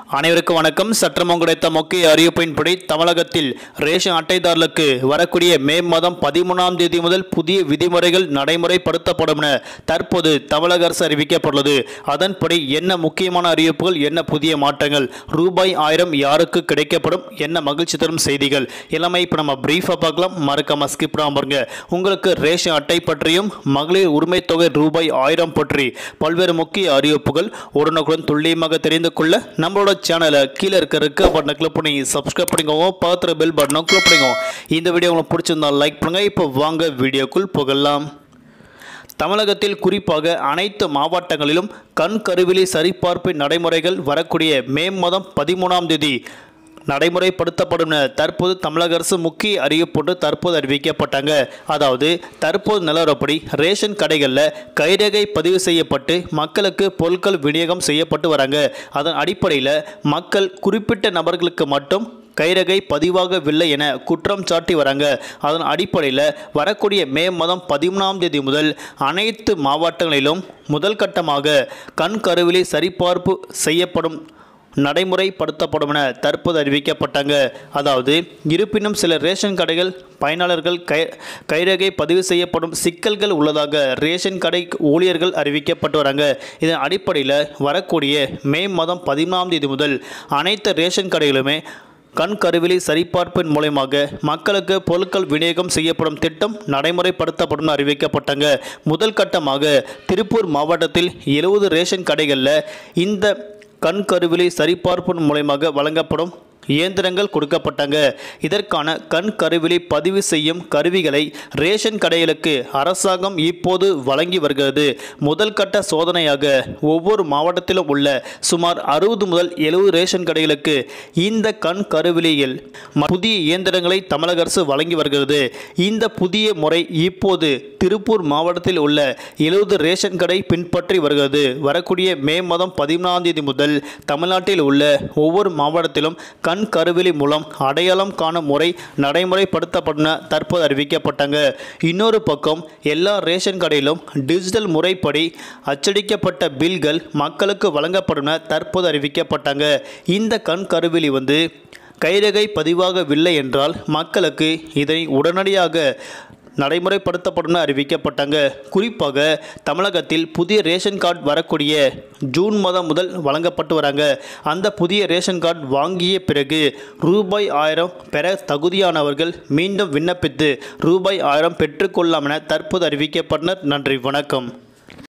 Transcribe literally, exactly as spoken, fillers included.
அனைவருக்கும் வணக்கம். சற்றமும் கிடைத்த முக்கிய அறிவிப்பின்படி தமிழகத்தில் ரேஷன் அட்டைதாரர்களுக்கு வரக்கூடிய மே மாதம் பதிமூணாம் தேதி முதல் புதிய விதிமுறைகள் நடைமுறைப்படுத்தப்படும் என தற்போது தமிழக அரசு அறிவிக்கப்பட்டுள்ளது. அதன்படி என்ன முக்கியமான அறிவிப்புகள், என்ன புதிய மாற்றங்கள், ரூபாய் ஆயிரம் யாருக்கு கிடைக்கப்படும், என்ன மகிழ்ச்சி தரும் செய்திகள் எல்லாமே இப்போ நம்ம பிரீஃபாக பார்க்கலாம். மறக்காம ஸ்கிப் பண்ணாம பாருங்க. உங்களுக்கு ரேஷன் அட்டை பற்றியும் மகளிர் உரிமை தொகை ரூபாய் ஆயிரம் பற்றி பல்வேறு முக்கிய அறிவிப்புகள் உடனுக்குடன் துல்லியமாக தெரிந்து கொள்ள நம்மளோட சேனலை கீழே இருக்க இருக்க பட்டனை கிளிக் பண்ணி சப்ஸ்கிரைப் பண்ணிக்கோங்க. பார்த்துற பெல் பட்டனை கிளிக் பண்ணிக்கோங்க. இந்த வீடியோ உங்களுக்கு பிடிச்சிருந்தா லைக் பண்ணுங்க. இப்போ வாங்க வீடியோக்குள் போகலாம். தமிழகத்தில் குறிப்பாக அனைத்து மாவட்டங்களிலும் கண் கருவிழி சரிபார்ப்பு நடைமுறைகள் வரக்கூடிய மே மாதம் பதிமூணாம் தேதி நடைமுறைப்படுத்தப்படும் என தற்போது தமிழக அரசு முக்கிய அறிவிப்பு தற்போது அறிவிக்கப்பட்டாங்க. அதாவது தற்போது நிலவரப்படி ரேஷன் கடைகளில் கைரேகை பதிவு செய்யப்பட்டு மக்களுக்கு பொருட்கள் விநியோகம் செய்யப்பட்டு வராங்க. அதன் அடிப்படையில் மக்கள் குறிப்பிட்ட நபர்களுக்கு மட்டும் கைரேகை பதிவாகவில்லை என குற்றம் சாட்டி வராங்க. அதன் அடிப்படையில் வரக்கூடிய மே மாதம் பதிமூணாம் தேதி முதல் அனைத்து மாவட்டங்களிலும் முதல் கட்டமாக கண் கருவிழி சரிபார்ப்பு செய்யப்படும் நடைமுறைப்படுத்தப்படும் என தற்போது அறிவிக்கப்பட்டாங்க. அதாவது இருப்பினும் சில ரேஷன் கடைகள் பயனாளர்கள் கை கைரேகை பதிவு செய்யப்படும் சிக்கல்கள் உள்ளதாக ரேஷன் கடை ஊழியர்கள் அறிவிக்கப்பட்டு வராங்க. இதன் அடிப்படையில் வரக்கூடிய மே மாதம் பதிமூணாம் தேதி முதல் அனைத்து ரேஷன் கடைகளுமே கண் கருவிழி சரிபார்ப்பின் மூலமாக மக்களுக்கு பொருட்கள் விநியோகம் செய்யப்படும் திட்டம் நடைமுறைப்படுத்தப்படும் அறிவிக்கப்பட்டாங்க. முதல் கட்டமாக திருப்பூர் மாவட்டத்தில் எழுபது ரேஷன் கடைகளில் இந்த கண் கருவிழி சரிபார்ப்பின் மூலமாக வழங்கப்படும் இயந்திரங்கள் கொடுக்கப்பட்டாங்க. இதற்கான கண் கருவிழி பதிவு செய்யும் கருவிகளை ரேஷன் கடைகளுக்கு அரசாங்கம் இப்போது வழங்கி வருகிறது. முதல் கட்ட சோதனையாக ஒவ்வொரு மாவட்டத்திலும் உள்ள சுமார் அறுபது முதல் எழுபது ரேஷன் கடைகளுக்கு இந்த கண் கருவிழியில் புதிய இயந்திரங்களை தமிழக அரசு வழங்கி வருகிறது. இந்த புதிய முறை இப்போது திருப்பூர் மாவட்டத்தில் உள்ள எழுபது ரேஷன் கடை பின்பற்றி வருகிறது. வரக்கூடிய மே மாதம் பதிமூணாம் தேதி முதல் தமிழ்நாட்டில் உள்ள ஒவ்வொரு மாவட்டத்திலும் கண் கருவிழி மூலம் அடையாளம் காணும் முறை நடைமுறைப்படுத்தப்படும் தற்போது அறிவிக்கப்பட்டாங்க. இன்னொரு பக்கம் எல்லா ரேஷன் கடையிலும் டிஜிட்டல் முறைப்படி அச்சடிக்கப்பட்ட பில்கள் மக்களுக்கு வழங்கப்படும் தற்போது அறிவிக்கப்பட்டாங்க. இந்த கண் கருவிழி வந்து கைரேகை பதிவாகவில்லை என்றால் மக்களுக்கு இதனை உடனடியாக நடைமுறைப்படுத்தப்படும் அறிவிக்கப்பட்டாங்க. குறிப்பாக தமிழகத்தில் புதிய ரேஷன் கார்டு வரக்கூடிய ஜூன் மாதம் முதல் வழங்கப்பட்டு வராங்க. அந்த புதிய ரேஷன் கார்டு வாங்கிய பிறகு ரூபாய் ஆயிரம் பெற தகுதியானவர்கள் மீண்டும் விண்ணப்பித்து ரூபாய் ஆயிரம் பெற்றுக்கொள்ளலாம் என தற்போது அறிவிக்கப்பட்டனர். நன்றி, வணக்கம்.